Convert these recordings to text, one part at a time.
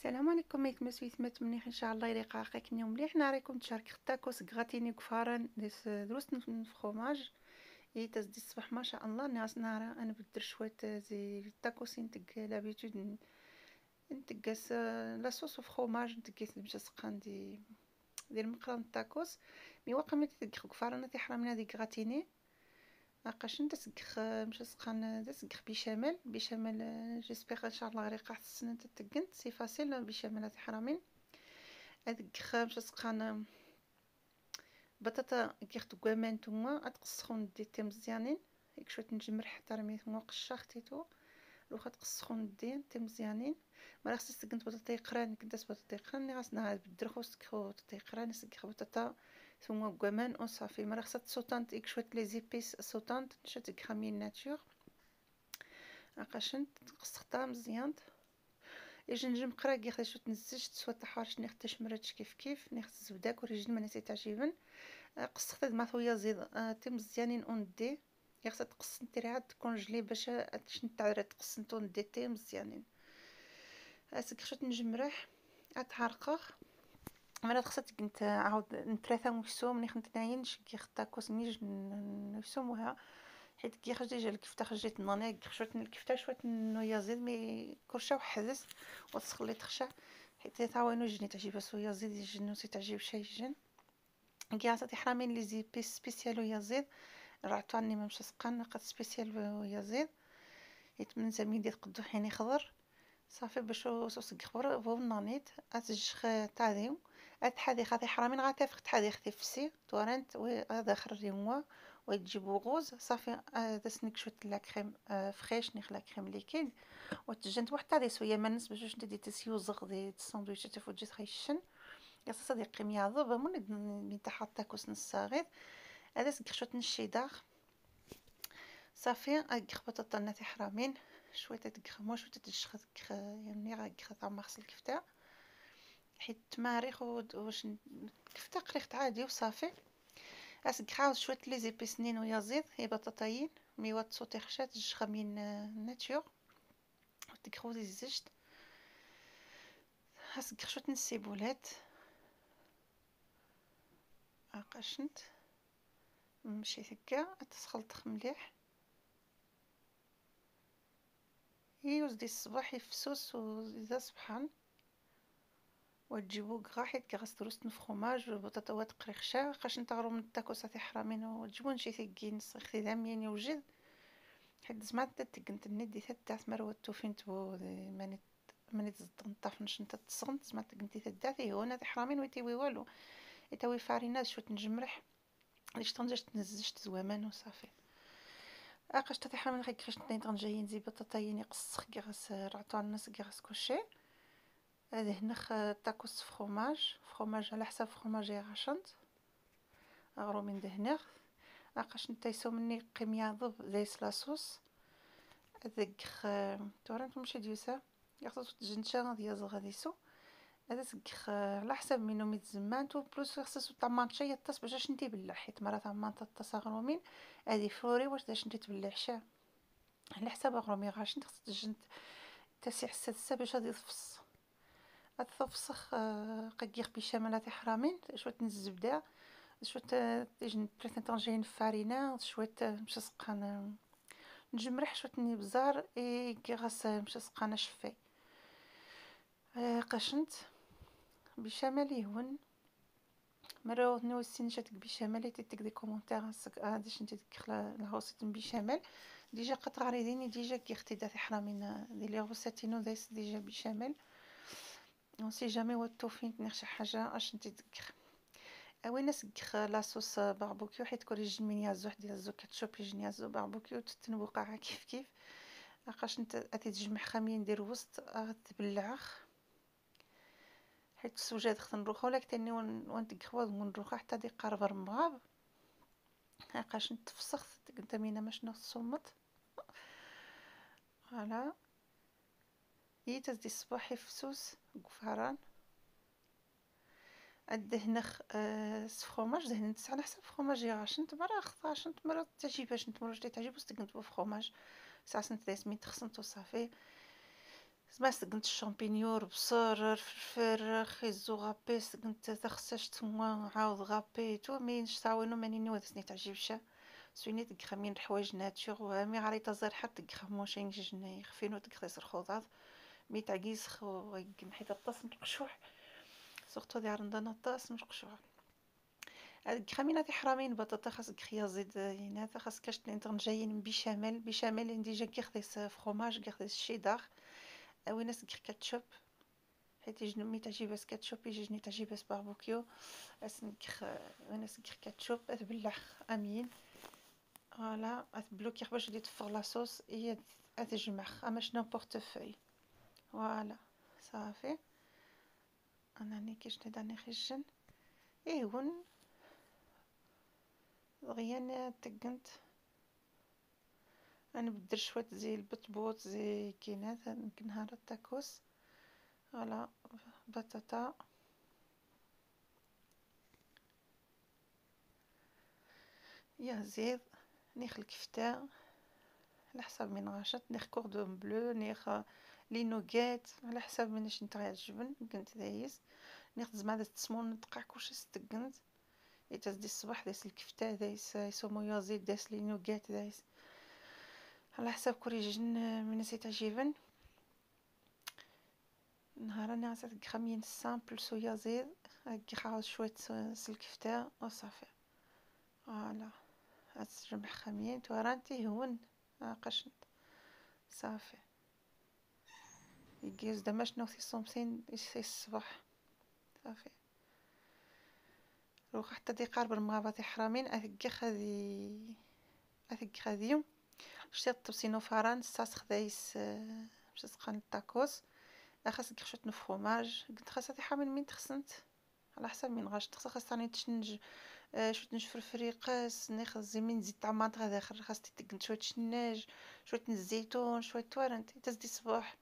السلام عليكم ميك مسويت منيح ان شاء الله يريق عقيك مليح ناريكم تشارك تاكوس غراتيني كفارن دروس فخوماج تزدي الصباح ما شاء الله ناس نارا انا بدر شوية زي تاكوس نتق لابيتود نتقاس لا صوص فخوماج نتقاس المجسقان دي المقرن تاكوس مي واقع مي تتقخ كفارن تحرمنا دي غراتيني لقاش انت تسقخ مجسقان تسقخ بيشامل جيسبيغ ان شاء الله غريق حسن انت تقنت سي فاسيل بيشامل تحرمين هذيك خامشة سقانة بطاطا كيخ تقوامان نتوما تقسخون ديتي مزيانين هيك شويه نجمر حتى رمي ثم قشا خديتو لوخا تقسخون دين تي مزيانين ما خصك تسقنت بطاطا يقران كداس بطاطا يقران غاسنا بالدرخو سكخو بطاطا يقران سكخ بطاطا ثم قوامان او صافي ما خصك تصوطانت هيك شويه لي زيبيس صوطانت شات كرامين ناتور عقاشنت تقسختها مزيان الجنجم قرا كيخ شويه نزجت سوا تحارش نيخ تشمرتش كيف نيخ الزبده كوريجين ما نسيت تعجبن قصت مع ثويا زيد تم مزيانين اوندي خاصها تقص نتري عاد كونجلي باش شن تعرى تقص نتون دي تي مزيانين اسك خشت نجمرح اتحرقخ مرة خصت كنت عاود نتراثا وشسوم ني خنت ناينش كي خطا كوس نيج نسومها حيت كي خرج ديجا الكفته خرجت ناني خشت الكفته شويه نويا زيد مي كرشه وحدث وتسخلي تخشى حيت تعاونو جني تعجب سويا زيد الجنو سي تعجب شي جن كي عطاتي حرامين لي زي بيس سبيسيال ويا زيد رعتو عني ما مشى سقان قد سبيسيال ويا زيد يتمن زمين ديال قدوحيني خضر صافي باش صوص كخبر فو نانيت اتجخ تاعيو اتحدي خاطي حرامين غاتافخ تحدي ختي فسي تورنت وهذا خر يموا وتجيبو غوز صافي تسنك شويه لا كريم فريش نخلا كريم ليكيد وتجنت واحد تاع سويه ما نسبه باش ندي تسيو زغ دي الساندويتش تفوت خيشن يا صديقي مياضو بمون من تحت تاكوس نصاغيت هذا سكشوت الشيدار صافي اكخ بطاطا نتي حرامين شويه تكخمو شويه تشخ يعني غا تاع مغسل الكفته حيت تماريخ واش الكفته قريخت عادي وصافي اسك عاود شويه لي زيبيسنين ويا زيت هي بطاطاين ميوات صوتي خشات جخمين ناتور وتكخو زيت اسك شويه السيبولات عقشنت مشي هكا تسخلط مليح يوزدي الصباح يفسوس وإذا صبحان وتجيبو غاحيت كغاس تروست فخوماج وبطاطا قريخشا قاش نتغرو من التاكوس تاع حرامين وتجيبو شي ثقين سختي دامين يوجد حيت زعما تكنت ندي تاع مروه توفين تبو ماني تزطنطافنش نتا تصغنت زعما تكنتي تداتي هو انا حرامين ويتي والو يتوي فارينات شويه نجمرح ليش طنجت تنزجت زوامان وصافي اقاش تاع حرامين غير كيفاش نطين جايين زي بطاطاين يقصخ كيغاس رعطو على الناس كيغاس كلشي هذا هنخ تاكوس فخوماج على حساب فخوماج غاشنت اغرو من دهنخ اقاش نتايسو مني قيميا ضب دايس لاصوص ذك تورنت مشي ديوسا يخصو تجنشا ديال زغاديسو هذا سكخ على حساب منو ميتزمانتو بلوس خصو طمان شي طاس باش نتي بلا حيت مرات طمان طاس اغرومين هذه فوري واش داش نتي تبلع حشا على حساب اغرومي غاش خص تجنت تاسع السادسة باش غادي يفص الثفسخ قيق بشاملات حرامين شويه الزبده شويه تيجن 3 طنجين فارينه شويه مش سقان نجمرح شويه نبزار كي غاس مش سقانه شفي قشنت بشامل يهون مرة نوسين شاتك بشامل تيتك دي كومونتير هاديش انت تدخل الهوسيت بشامل ديجا قطع ريديني ديجا كي اختي داتي حرامين دي لي غوساتينو دايس ديجا بشامل اون سي جامي واتو فين نخشى حاجه اش انت تدخل وين نسكخ لاصوص باربيكيو حيت كوري جمين يازو حد يازو كاتشوب يجن يازو باربيكيو تتنوقع كيف لقاش انت تجمع خامين ندير وسط تبلعخ حيت السوجات خصنا نروخو لك تاني ونتقخوا ونروخو حتى دي قارب رمغاب لقاش نتفسخ انت مينا باش نصومت فوالا هي تزدي الصباح يفسوس قفران الدهنخ فخوماج دهن على حسب فخوماج غاشنت مرة خطاشنت مرة تعجبهاش نت مرة تعجب وستقنت بفخوماج ساعة سنت دايس مين تخصنت وصافي زعما سقنت الشامبينيون بصر الفلفل خيزو غابي سقنت تخسش تما عاود غابي تو مينش تعاونو مانيني ودسني تعجبش سويني تقخمين الحوايج ناتشور ومي غاريتا زار حتى تقخمو شي نجي يخفينو تقخيس الخضار مي تعقيس خو حيت الطاس مقشوح سورتو دي عرندنا الطاس مقشوح هاد خمينة حرامين بطاطا خاصك خيا زيد هنا خاص كاش تنتر جايين بشامل بشامل ديجا كيخدس فخوماج كيخدس شيدار وين ناس كاتشوب حيت يجنمي تعجبس كاتشوب يجيني تعجبس باربيكيو اسنكخ وناس كاتشوب اتبلح امين فوالا اتبلوكي باش دي تفغ لاصوص هي اتجمع اما شنو بورتفوي فوالا صافي انا ني كيش نداني خجن ايون دغيا تقنت انا بدر شويه زي البطبوط زي كينات نهار التاكوس فوالا بطاطا يا زيد نيخ الكفتة على حسب من غاشط نيخ كوردون بلو نيخ لي نوغيت على حسب من اش نتا يعجبن كنت دايس نيخ زعما تسمون ندقع كلشي استقنت يتاز دي الصباح دايس الكفتة دايس يسمو يا زيد دايس لي نوغيت دايس على حسب كوريجن من نسيت تعجبن نهار انا عطيت خمين سامبل صويا زيد هكي خاوص شويه الكفتة وصافي فوالا هاد جمع خمين تورانتي هون قشنت صافي يجيز دما شنو في صومسين يسي الصباح صافي روح حتى دي قارب المغابة حرامين اثقي خذيهم شتي طبسينو فران ساس خدايس باش تسخن التاكوس خاصك خشوت نفرماج قلت خاصها حامل من تخسنت على حسب من غاش خاص ثاني تشنج شويه نشفر فريقاس ناخذ زمين زيت طماط هذا اخر خاص تقن شويه شناج شويه الزيتون شويه توارنت تزدي صباح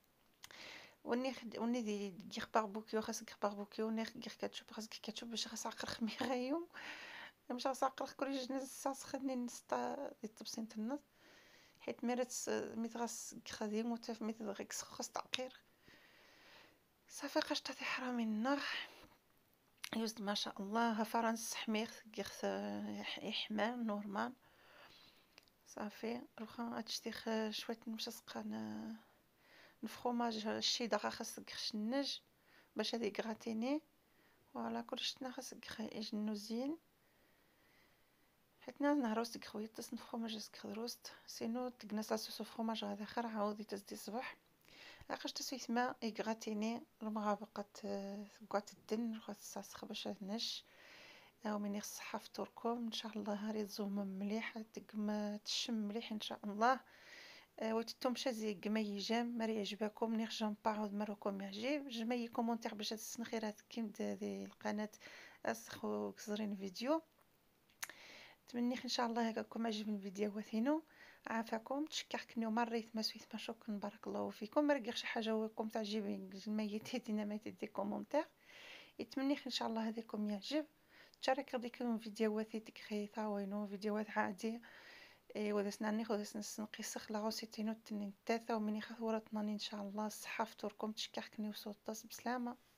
وني دي باربيكيو خاصك باربيكيو ناخ كاتشوب خاصك كاتشوب باش خاص عقر خميغيوم مش خاص عقر كل جنس ساس خدني نستا دي طبسين النص حيت مرات ميتغاس خدي متف ميت غيكس خاص تعقير صافي قشطه حرامي النار يوزد ما شاء الله فرنسا حمير كيخ يحمى نورمال صافي روخا تشتيخ شويه نمشي سقان الفرomاج الشيدر خاصك خشنج باش هادي غراتيني فوالا كلشي خاصك يجنو زين حيت نهروست خويا تصن فرomاج سكروست سينو تكنس لاصوص فرomاج هذا اخر عاودي تزدي صباح عقاش تسويت ما يغراتيني المغابقه كوات الدن خاص باش نش او من الصحة فطوركم ان شاء الله هاري زوم مليح تقم تشم مليح ان شاء الله وتتم شازي قمي جام مري يعجبكم نيخ جام باعود مروكم يعجب جمعي كومونتير باش تسنخيرات كيم هذه القناة اسخو كزرين فيديو تمنيخ ان شاء الله هكاكم عجب الفيديو وثينو عافاكم تشكركني ومريت ما سويت ما شكرا بارك الله فيكم مرقيق شي حاجه وكم تعجبني الميت دينا ما تدي كومونتير يتمنيخ ان شاء الله هذيكم يعجب تشارك ديكم فيديوهات تكخيثا وينو فيديوهات عادية ودسنا نيخ ودسنا نقيسخ لاغوسي تينو تنين تاتا ومني خاثورة ان شاء الله الصحة فطوركم تشكركني وصوت بسلامة.